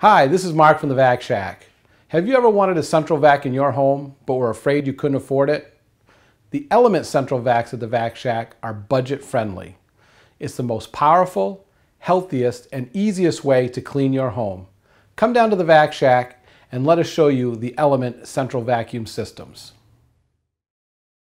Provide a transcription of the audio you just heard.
Hi, this is Mark from the Vac Shack. Have you ever wanted a central vac in your home, but were afraid you couldn't afford it? The Element Central Vacs at the Vac Shack are budget friendly. It's the most powerful, healthiest, and easiest way to clean your home. Come down to the Vac Shack and let us show you the Element Central Vacuum Systems.